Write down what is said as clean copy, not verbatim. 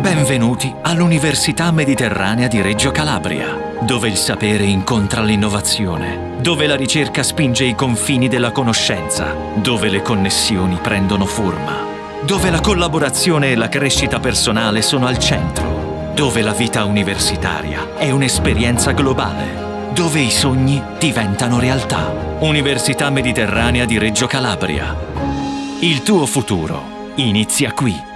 Benvenuti all'Università Mediterranea di Reggio Calabria, dove il sapere incontra l'innovazione, dove la ricerca spinge i confini della conoscenza, dove le connessioni prendono forma, dove la collaborazione e la crescita personale sono al centro, dove la vita universitaria è un'esperienza globale, dove i sogni diventano realtà. Università Mediterranea di Reggio Calabria. Il tuo futuro inizia qui.